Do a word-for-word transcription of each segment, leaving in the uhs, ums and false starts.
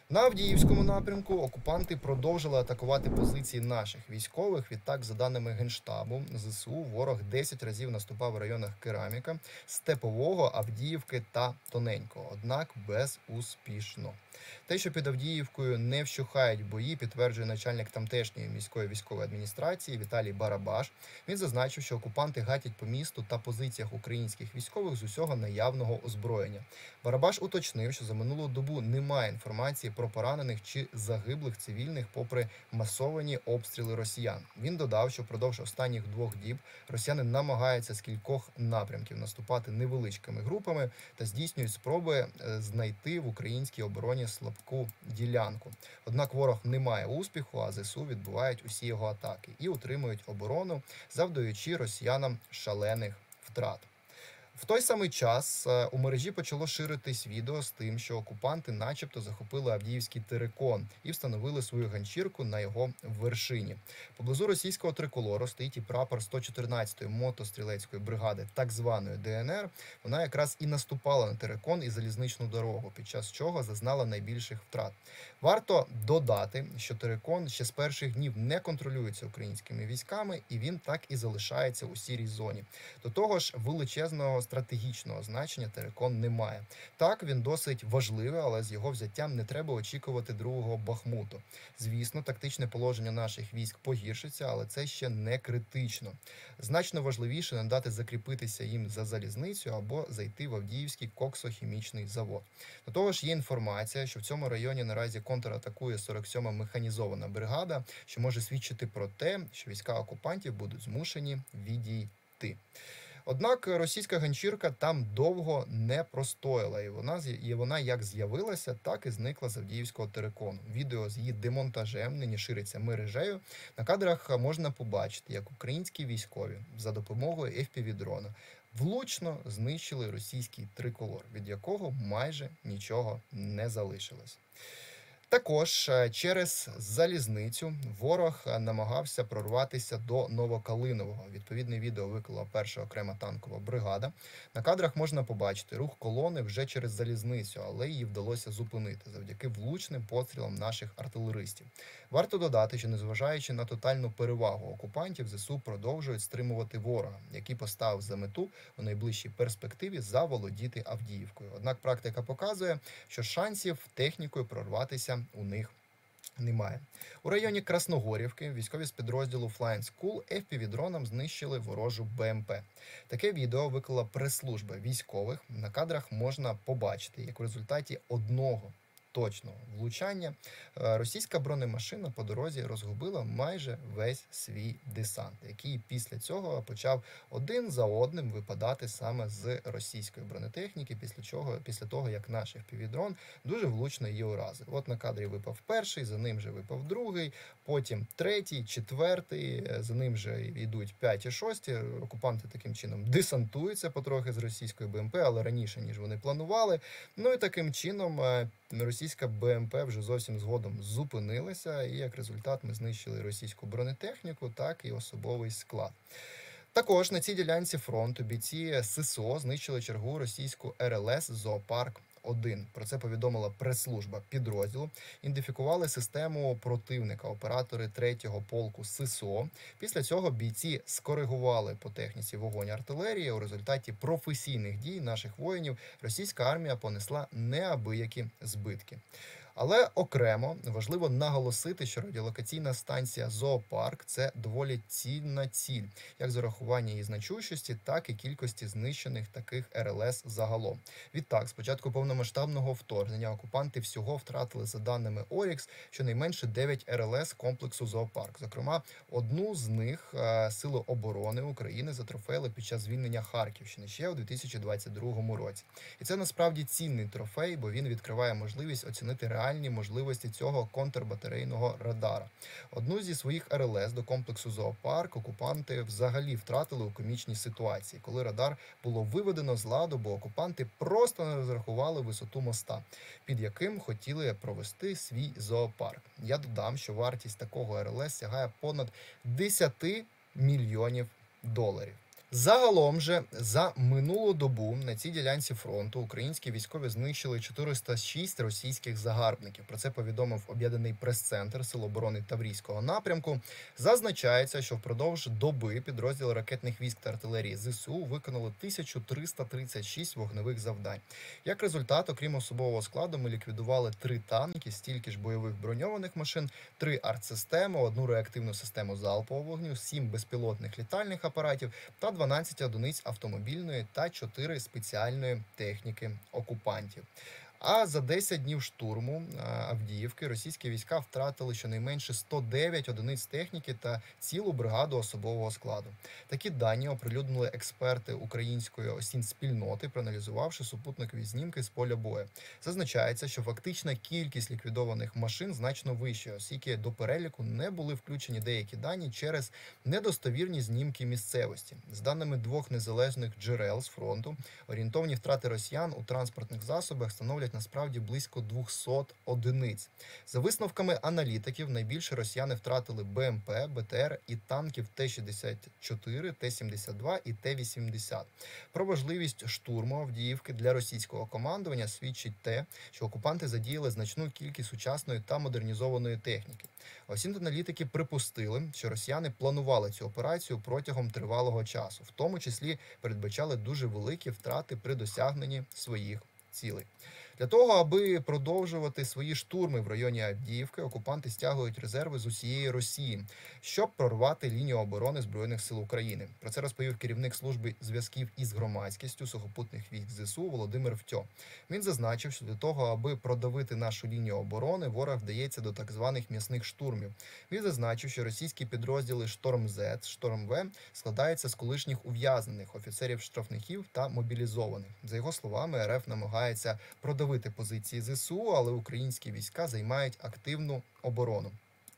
На Авдіївському напрямку окупанти продовжили атакувати позиції наших військових. Відтак, за даними Генштабу ЗСУ, ворог десять разів наступав в районах Кераміка, Степового, Авдіївки та Тоненького, однак безуспішно. Те, що під Авдіївкою не вщухають бої, підтверджує начальник тамтешньої міської військової адміністрації Віталій Барабаш. Він зазначив, що окупанти гатять по місту та позиціях українських військових з усього наявного озброєння. Барабаш уточнив, що за минулу добу немає інформації про поранених чи загиблих цивільних попри масовані обстріли росіян. Він додав, що впродовж останніх двох діб росіяни намагаються з кількох напрямків наступати невеличкими групами та здійснюють спроби знайти в українській обороні слабку ділянку. Однак ворог не має успіху, а ЗСУ відбувають усі його атаки і утримують оборону, завдаючи росіянам шалених втрат. В той самий час у мережі почало ширитись відео з тим, що окупанти начебто захопили Авдіївський терикон і встановили свою ганчірку на його вершині. Поблизу російського триколору стоїть і прапор сто чотирнадцятої мотострілецької бригади, так званої ДНР. Вона якраз і наступала на терикон і залізничну дорогу, під час чого зазнала найбільших втрат. Варто додати, що терикон ще з перших днів не контролюється українськими військами, і він так і залишається у сірій зоні. До того ж, величезного стратегічного значення терикон не має. Так, він досить важливий, але з його взяттям не треба очікувати другого Бахмуту. Звісно, тактичне положення наших військ погіршиться, але це ще не критично. Значно важливіше не дати закріпитися їм за залізницю або зайти в Авдіївський коксохімічний завод. До того ж, є інформація, що в цьому районі наразі контратакує сорок сьома механізована бригада, що може свідчити про те, що війська окупантів будуть змушені відійти. Однак російська ганчірка там довго не простояла, і вона, і вона як з'явилася, так і зникла з Авдіївського терикону. Відео з її демонтажем нині шириться мережею. На кадрах можна побачити, як українські військові за допомогою еф пі ві-дрона влучно знищили російський триколор, від якого майже нічого не залишилось. Також через залізницю ворог намагався прорватися до Новокалинового. Відповідне відео виклала перша окрема танкова бригада. На кадрах можна побачити рух колони вже через залізницю, але її вдалося зупинити завдяки влучним пострілам наших артилеристів. Варто додати, що незважаючи на тотальну перевагу окупантів, ЗСУ продовжують стримувати ворога, який поставив за мету у найближчій перспективі заволодіти Авдіївкою. Однак практика показує, що шансів технікою прорватися у них немає. У районі Красногорівки військові з підрозділу Flying School еф пі ві-дроном знищили ворожу бе ем пе. Таке відео виклала прес-служба військових. На кадрах можна побачити, як у результаті одного точного влучання російська бронемашина по дорозі розгубила майже весь свій десант, який після цього почав один за одним випадати саме з російської бронетехніки, після чого, після того, як наш еф пі ві-дрон дуже влучно її уразив. От на кадрі випав перший, за ним же випав другий, потім третій, четвертий, за ним же йдуть п'ять і шості. Окупанти таким чином десантуються потрохи з російської бе ем пе, але раніше, ніж вони планували. Ну і таким чином російська бе ем пе вже зовсім згодом зупинилася, і як результат ми знищили російську бронетехніку, так і особовий склад. Також на цій ділянці фронту бійці ес ес о знищили чергу російську ер ел ес «Зоопарк один». Про це повідомила прес-служба підрозділу. Ідентифікували систему противника, оператори третього полку ес ес о. Після цього бійці скоригували по техніці вогонь артилерії. У результаті професійних дій наших воїнів російська армія понесла неабиякі збитки. Але окремо важливо наголосити, що радіолокаційна станція «Зоопарк» – це доволі цінна ціль, як з урахування її значущості, так і кількості знищених таких ер ел ес загалом. Відтак, з початку повномасштабного вторгнення окупанти всього втратили, за даними Орікс, щонайменше дев'ять ер ел ес комплексу «Зоопарк». Зокрема, одну з них Сили оборони України затрофеїли під час звільнення Харківщини ще у дві тисячі двадцять другому році. І це насправді цінний трофей, бо він відкриває можливість оцінити реальність можливості цього контрбатарейного радара. Одну зі своїх ер ел ес до комплексу «Зоопарк» окупанти взагалі втратили у комічній ситуації, коли радар було виведено з ладу, бо окупанти просто не розрахували висоту моста, під яким хотіли провести свій зоопарк. Я додам, що вартість такого ер ел ес сягає понад десять мільйонів доларів. Загалом же за минулу добу на цій ділянці фронту українські військові знищили чотириста шість російських загарбників. Про це повідомив об'єднаний прес-центр Сил оборони Таврійського напрямку. Зазначається, що впродовж доби підрозділи ракетних військ та артилерії ЗСУ виконали тисячу триста тридцять шість вогневих завдань. Як результат, окрім особового складу, ми ліквідували три танки, стільки ж бойових броньованих машин, три артсистеми, одну реактивну систему залпового вогню, сім безпілотних літальних апаратів та дванадцять одиниць автомобільної та чотири спеціальної техніки окупантів. А за десять днів штурму Авдіївки російські війська втратили щонайменше сто дев'ять одиниць техніки та цілу бригаду особового складу. Такі дані оприлюднили експерти української осінспільноти, проаналізувавши супутникові знімки з поля бою. Зазначається, що фактична кількість ліквідованих машин значно вища, оскільки до переліку не були включені деякі дані через недостовірні знімки місцевості. З даними двох незалежних джерел з фронту, орієнтовні втрати росіян у транспортних засобах становлять насправді близько двохсот одиниць. За висновками аналітиків, найбільше росіяни втратили БМП, БТР і танків Т шістдесят чотири, Т сімдесят два і Т вісімдесят. Про важливість штурму Авдіївки для російського командування свідчить те, що окупанти задіяли значну кількість сучасної та модернізованої техніки. Осінт-аналітики припустили, що росіяни планували цю операцію протягом тривалого часу, в тому числі передбачали дуже великі втрати при досягненні своїх цілей. Для того, аби продовжувати свої штурми в районі Авдіївки, окупанти стягують резерви з усієї Росії, щоб прорвати лінію оборони Збройних сил України. Про це розповів керівник служби зв'язків із громадськістю сухопутних військ ЗСУ Володимир Втьо. Він зазначив, що для того, аби продавити нашу лінію оборони, ворог вдається до так званих м'ясних штурмів. Він зазначив, що російські підрозділи «Шторм-Зет», «Шторм-В» складаються з колишніх ув'язнених, офіцерів-штрафників та мобілізованих. За його словами, РФ намагається продавити позиції ЗСУ, але українські війська займають активну оборону.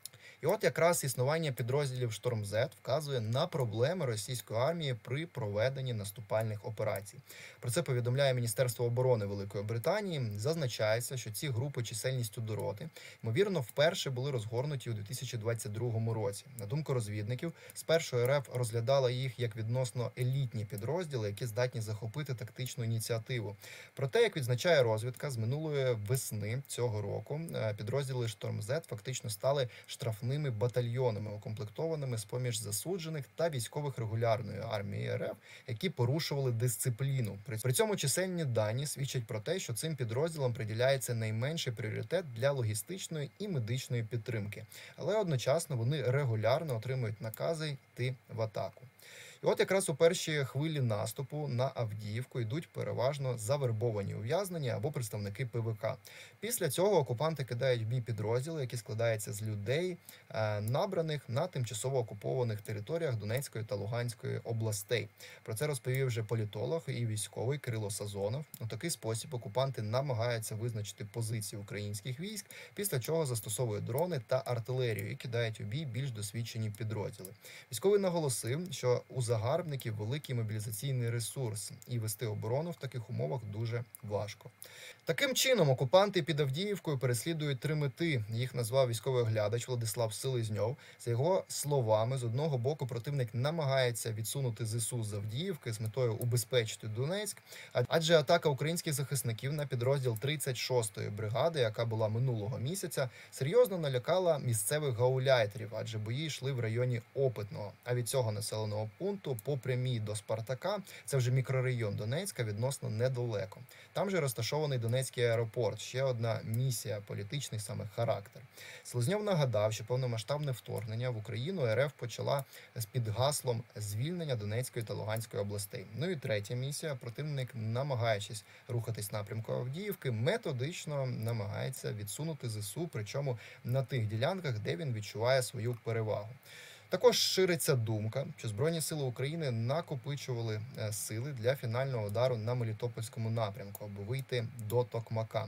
І от якраз існування підрозділів «Шторм-Зет» вказує на проблеми російської армії при проведенні наступальних операцій. Про це повідомляє Міністерство оборони Великої Британії. Зазначається, що ці групи чисельністю до роти, ймовірно, вперше були розгорнуті у дві тисячі двадцять другому році. На думку розвідників, спершу РФ розглядала їх як відносно елітні підрозділи, які здатні захопити тактичну ініціативу. Проте, як відзначає розвідка, з минулої весни цього року підрозділи «Шторм-Зет» фактично стали штрафними батальйонами, укомплектованими з-поміж засуджених та військових регулярної армії РФ, які порушували дисципліну. При цьому чисельні дані свідчать про те, що цим підрозділам приділяється найменший пріоритет для логістичної і медичної підтримки. Але одночасно вони регулярно отримують накази йти в атаку. І от якраз у першій хвилі наступу на Авдіївку йдуть переважно завербовані ув'язнені або представники ПВК. Після цього окупанти кидають в бій підрозділи, які складаються з людей, набраних на тимчасово окупованих територіях Донецької та Луганської областей. Про це розповів вже політолог і військовий Кирило Сазонов. У такий спосіб окупанти намагаються визначити позиції українських військ, після чого застосовують дрони та артилерію і кидають у бій більш досвідчені підрозділи. Військовий наголосив, що у загарбників великий мобілізаційний ресурс, і вести оборону в таких умовах дуже важко. Таким чином, окупанти під Авдіївкою переслідують три мети. Їх назвав військовий оглядач Владислав Селезньов. За його словами, з одного боку противник намагається відсунути ЗСУ з Авдіївки з метою убезпечити Донецьк, адже атака українських захисників на підрозділ тридцять шостої бригади, яка була минулого місяця, серйозно налякала місцевих гауляйтерів, адже бої йшли в районі Опитного. А від цього населеного пункту по прямій до Спартака, це вже мікрорайон Донецька, відносно недалеко. Там же розташований Донецький аеропорт, ще одна місія, політичний саме характер. Селезньов нагадав, що повномасштабне вторгнення в Україну РФ почала з-під гаслом звільнення Донецької та Луганської областей. Ну і третя місія. Противник, намагаючись рухатись напрямку Авдіївки, методично намагається відсунути ЗСУ, причому на тих ділянках, де він відчуває свою перевагу. Також шириться думка, що Збройні сили України накопичували сили для фінального удару на Мелітопольському напрямку, аби вийти до Токмака.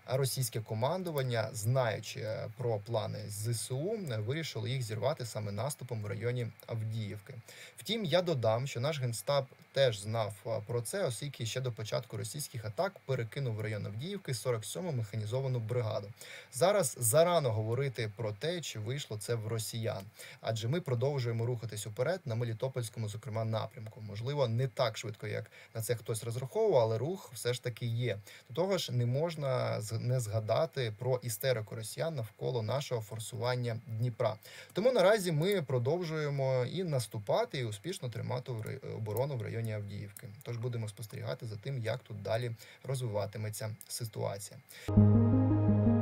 А російське командування, знаючи про плани ЗСУ, вирішило їх зірвати саме наступом в районі Авдіївки. Втім, я додам, що наш Генштаб теж знав про це, оскільки ще до початку російських атак перекинув в район Авдіївки сорок сьому механізовану бригаду. Зараз зарано говорити про те, чи вийшло це в росіян, адже ми продовжуємо рухатись уперед на Мелітопольському, зокрема, напрямку. Можливо, не так швидко, як на це хтось розраховував, але рух все ж таки є. До того ж, не можна не згадати про істерику росіян навколо нашого форсування Дніпра. Тому наразі ми продовжуємо і наступати, і успішно тримати оборону в районі Авдіївки. Тож будемо спостерігати за тим, як тут далі розвиватиметься ситуація.